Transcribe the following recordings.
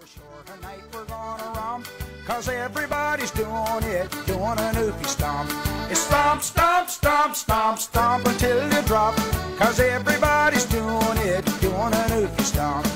the shore tonight we're gonna romp, 'cause everybody's doing it, doing a Newfie Stomp. It's stomp, stomp, stomp, stomp, stomp until you drop, 'cause everybody's doing it, doing a Newfie Stomp.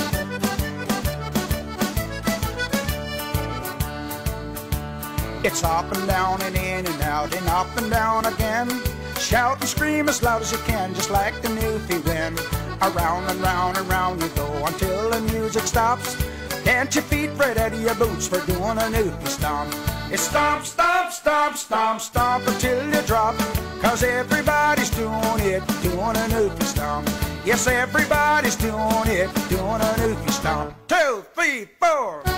It's up and down and in and out and up and down again. Shout and scream as loud as you can, just like the Newfie wind. Around and round and round you go until the music stops. Dance your feet right out of your boots for doing a Newfie Stomp. It's stomp, stomp, stomp, stomp, stomp until you drop, 'cause everybody's doing it, doing a Newfie Stomp. Yes, everybody's doing it, doing a Newfie Stomp. 2, 3, 4.